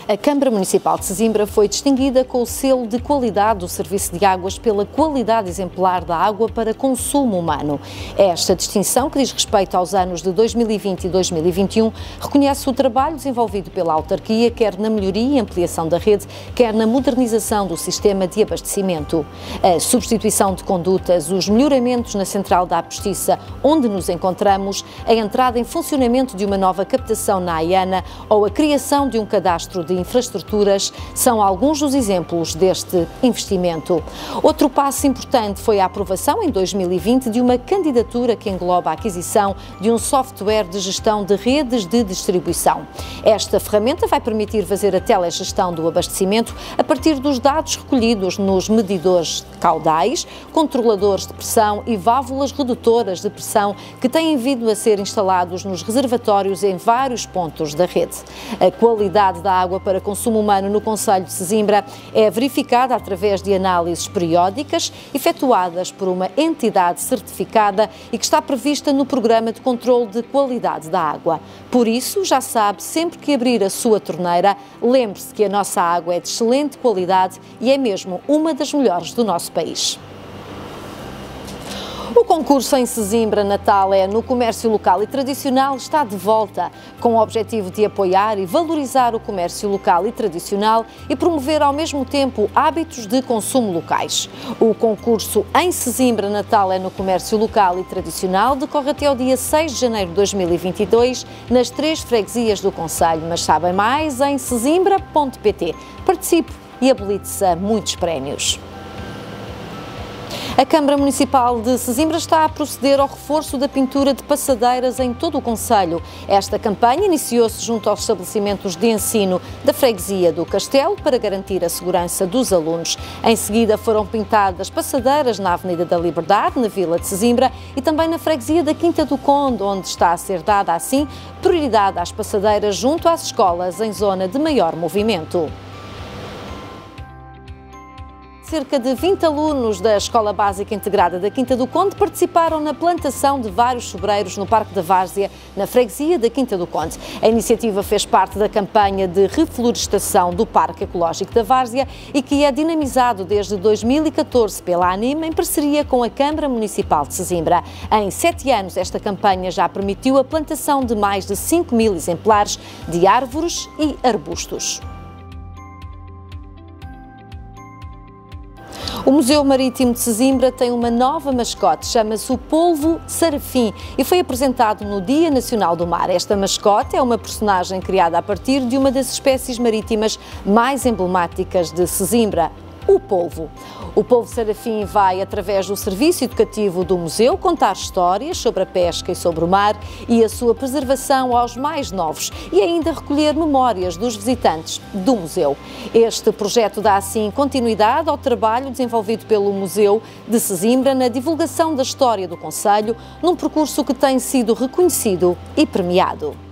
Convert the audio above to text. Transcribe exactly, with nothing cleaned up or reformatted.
A Câmara Municipal de Sesimbra foi distinguida com o selo de qualidade do Serviço de Águas pela qualidade exemplar da água para consumo humano. Esta distinção, que diz respeito aos anos de dois mil e vinte e dois mil e vinte e um, reconhece o trabalho desenvolvido pela autarquia, quer na melhoria e ampliação da rede, quer na modernização do sistema de abastecimento. A substituição de condutas, os melhoramentos na central da Apostiça, onde nos encontramos, a entrada em funcionamento de uma nova captação na AIANA ou a criação de um cadastro de infraestruturas são alguns dos exemplos deste investimento. Outro passo importante foi a aprovação em dois mil e vinte de uma candidatura que engloba a aquisição de um software de gestão de redes de distribuição. Esta ferramenta vai permitir fazer a telegestão do abastecimento a partir dos dados recolhidos nos medidores de caudais, controladores de pressão e válvulas redutoras de pressão que têm vindo a ser instalados nos reservatórios em vários pontos da rede. A qualidade da água para consumo humano no concelho de Sesimbra é verificada através de análises periódicas efetuadas por uma entidade certificada e que está prevista no Programa de Controlo de Qualidade da Água. Por isso, já sabe, sempre que abrir a sua torneira, lembre-se que a nossa água é de excelente qualidade e é mesmo uma das melhores do nosso país. O concurso em Sesimbra Natal é no comércio local e tradicional está de volta, com o objetivo de apoiar e valorizar o comércio local e tradicional e promover ao mesmo tempo hábitos de consumo locais. O concurso em Sesimbra Natal é no comércio local e tradicional decorre até ao dia seis de janeiro de dois mil e vinte e dois nas três freguesias do concelho, mas sabem mais em sesimbra ponto pt. Participe e habilite-se a muitos prémios. A Câmara Municipal de Sesimbra está a proceder ao reforço da pintura de passadeiras em todo o concelho. Esta campanha iniciou-se junto aos estabelecimentos de ensino da freguesia do Castelo para garantir a segurança dos alunos. Em seguida foram pintadas passadeiras na Avenida da Liberdade, na Vila de Sesimbra, e também na freguesia da Quinta do Conde, onde está a ser dada assim prioridade às passadeiras junto às escolas em zona de maior movimento. Cerca de vinte alunos da Escola Básica Integrada da Quinta do Conde participaram na plantação de vários sobreiros no Parque da Várzea, na freguesia da Quinta do Conde. A iniciativa fez parte da campanha de reflorestação do Parque Ecológico da Várzea e que é dinamizado desde dois mil e catorze pela ANIM em parceria com a Câmara Municipal de Sesimbra. Em sete anos, esta campanha já permitiu a plantação de mais de cinco mil exemplares de árvores e arbustos. O Museu Marítimo de Sesimbra tem uma nova mascote, chama-se o Polvo Serafim e foi apresentado no Dia Nacional do Mar. Esta mascote é uma personagem criada a partir de uma das espécies marítimas mais emblemáticas de Sesimbra, o polvo. O Polvo Serafim vai, através do serviço educativo do museu, contar histórias sobre a pesca e sobre o mar e a sua preservação aos mais novos e ainda recolher memórias dos visitantes do museu. Este projeto dá assim continuidade ao trabalho desenvolvido pelo Museu de Sesimbra na divulgação da história do concelho, num percurso que tem sido reconhecido e premiado.